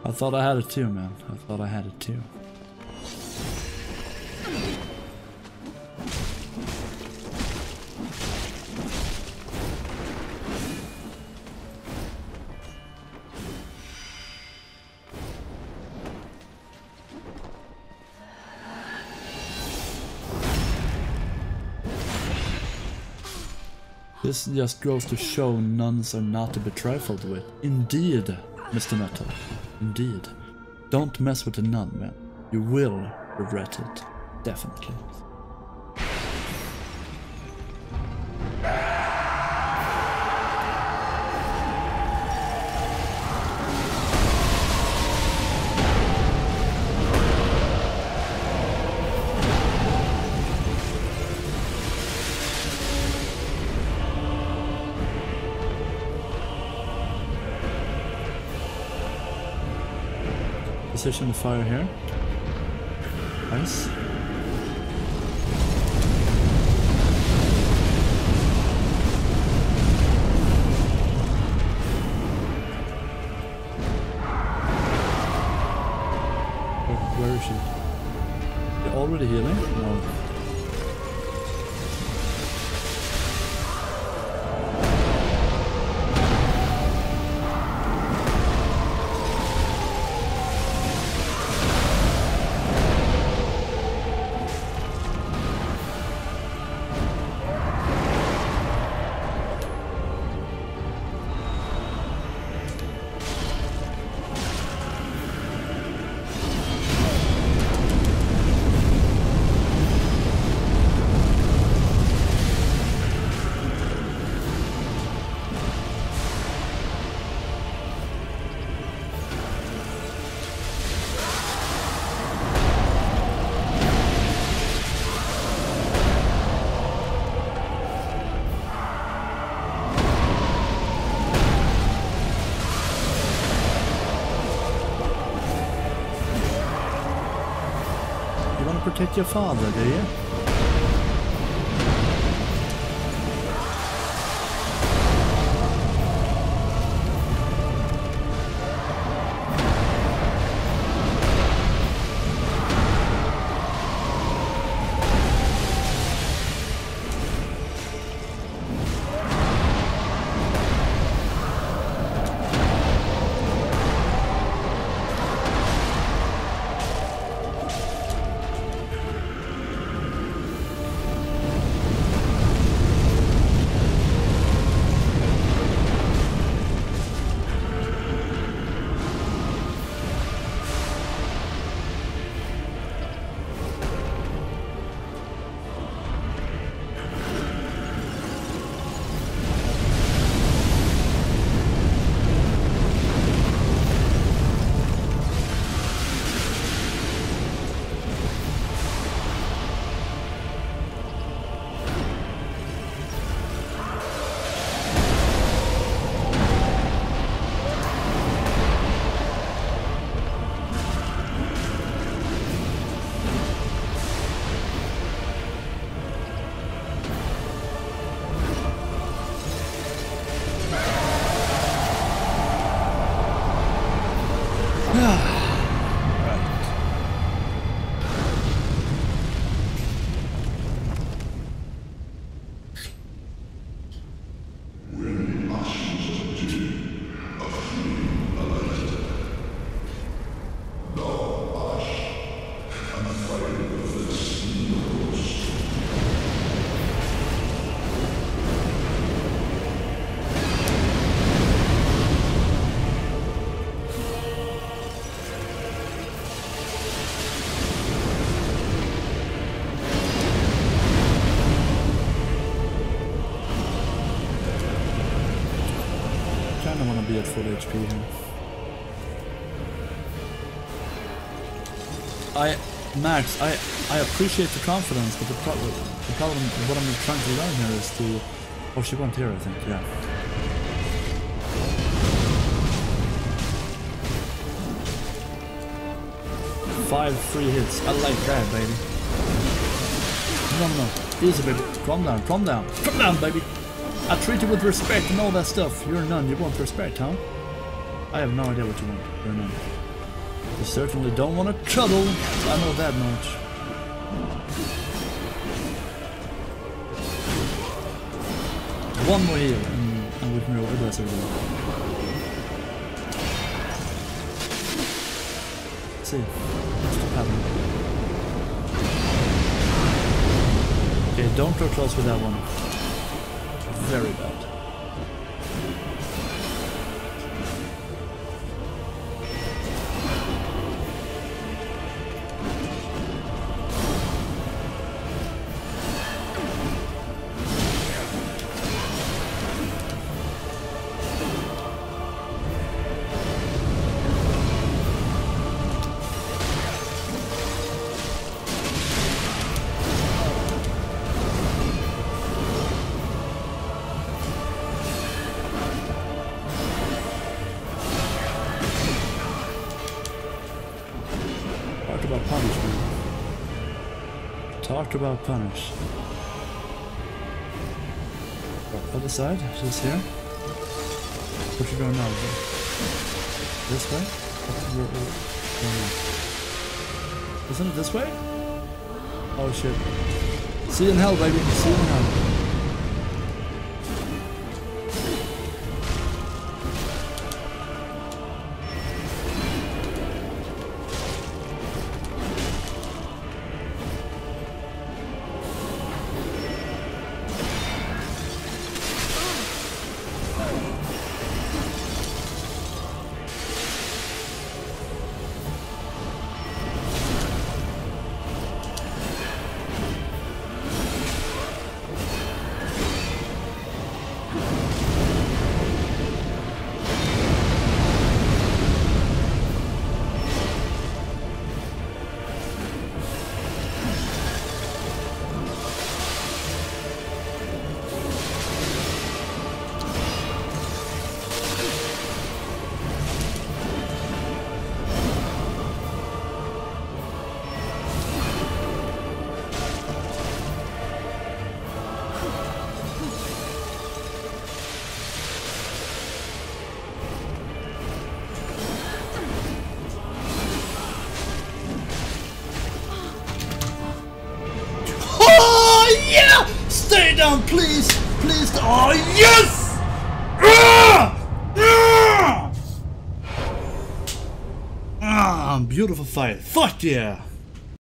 I thought I had it too, man. I thought I had it too. This just goes to show nuns are not to be trifled with. Indeed, Mr. Metal. Indeed. Don't mess with a nun, man. You will regret it. Definitely. Position the fire here. Nice. Where is she? You're already healing? No. Protect your father, do you? Be at full HP here. Max, I appreciate the confidence, but the problem, what I'm trying to learn here is to... Oh, she went here, I think, yeah. Five free hits, I like that, baby. No, easy, baby. Calm down, baby. I treat you with respect and all that stuff. You're a nun, you want respect, huh? I have no idea what you want. You're a nun. You certainly don't want to trouble. I know that much. One more heal and we can overdose everything. Let's see. What's the pattern? Okay, don't go close with that one. Very bad. Talk about punish. Other side, just here. Where you going now? This way? Isn't it this way? Oh shit. See you in hell, baby. See you in hell. Stay down, please! Please! Oh, yes! Beautiful fight. Fuck yeah!